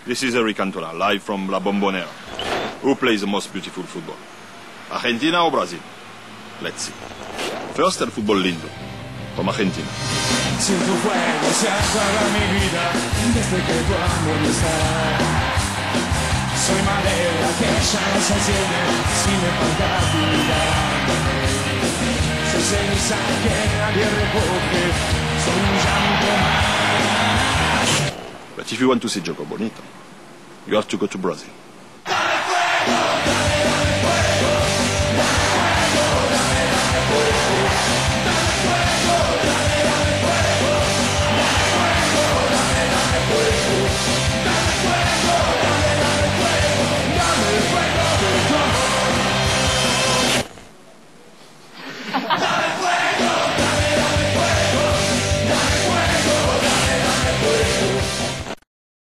This is Eric Cantona, live from La Bombonera. Who plays the most beautiful football? Argentina or Brazil? Let's see. First, el fútbol lindo, from Argentina. Si tu fuego se apaga mi vida, desde que tu amor no está. Soy madera que ya no se enciende, si me falta tu mirada. Soy ceniza que nadie recoge, soy un llanto más. But if you want to see Jogo Bonito, you have to go to Brazil.